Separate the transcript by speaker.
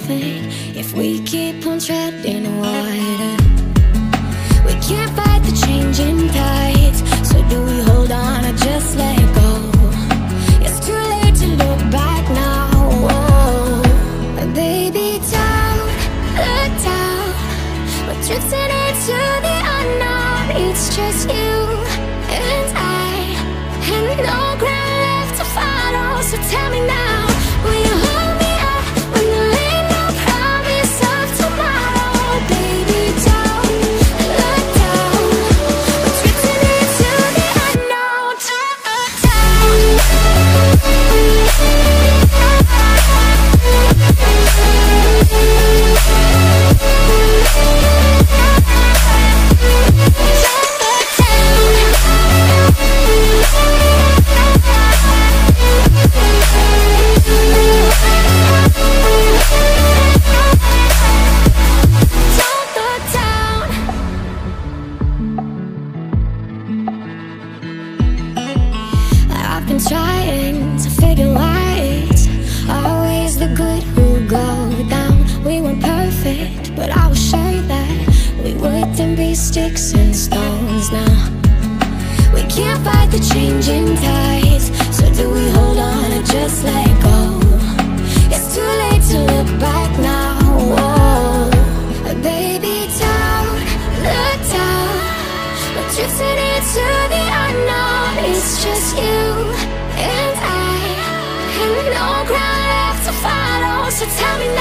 Speaker 1: nothing if we keep on treading water. We can't fight the changing tides, so do we hold on or just let go? It's too late to look back now. Whoa. Baby, don't look down. We're drifting into the unknown. It's just you and I, and no ground left to follow. So tell me now, will you hold me up when there ain't no promise of tomorrow? Baby, don't look down. We're drifting into the unknown. Don't look down. I've been trying to figure why it's always the good who go down. We weren't perfect, but I was sure that we wouldn't be sticks and stones now. We can't fight the changing tides, so do we hold on or just let go? It's too late to look back now. Whoa. Baby, don't look down. We're drifting into the unknown. It's just you and I, and no ground left to follow. So tell me now.